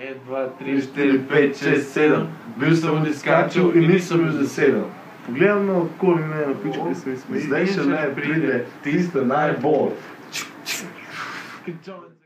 1, 2, 3, 4, 5, 6, 7. Бил съм изкачал и nisem jo zasedel. Pogledam na okoli me na pičke se mi smeji. Zdaj še ne pride tista najbolj.